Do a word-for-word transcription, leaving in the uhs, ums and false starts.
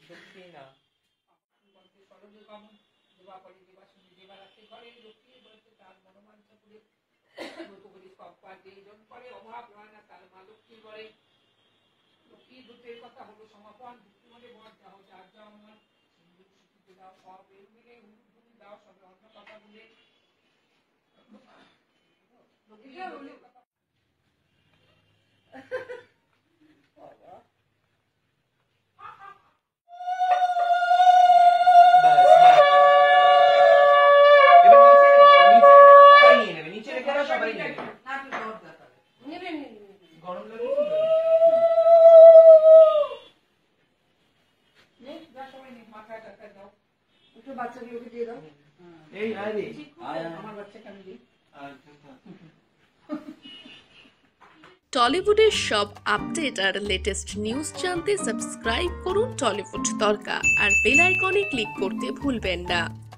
লক্ষ্মী না অভাব হয় না তার মা লক্ষ্মী করে লক্ষ্মী দুধের কথা হলো সমাপন মানে বর যা হোক যার যা আমার দাও সব এর মিলে হুড়ি দাও সবে অন্য কথা বলে বাচ্চাগুলোকে দিয়ে দাও এই আয় রে আয় আমার বাচ্চাকে আমি দিই টলিউডের সব আপডেট আর লেটেস্ট নিউজ জানতে সাবস্ক্রাইব করুন টলিউড তড়কা আর বেল আইকনে ক্লিক করতে ভুলবেন না।